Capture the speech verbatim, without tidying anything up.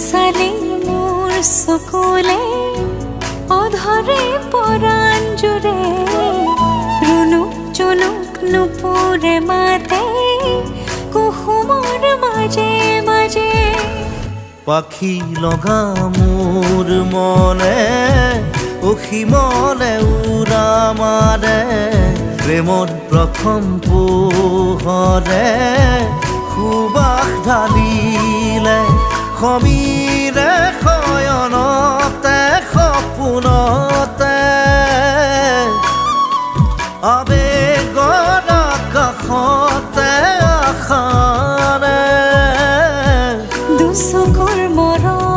চালে মোৰ চকুলে অধৰে পৰাণ জুৰে ৰুণুক জুনুক নুপুৰে মাতে কুসুমৰ মাজে মাজে পাখি লগা মোৰ মনে অসীমলে উৰা মাৰে প্ৰেমৰ প্ৰথম পোহৰে সুবাস ঢালিলে সমীৰে শয়নতে সপোনতে আবেগৰ আকাশতে আশাৰে দুচকুৰ মৰম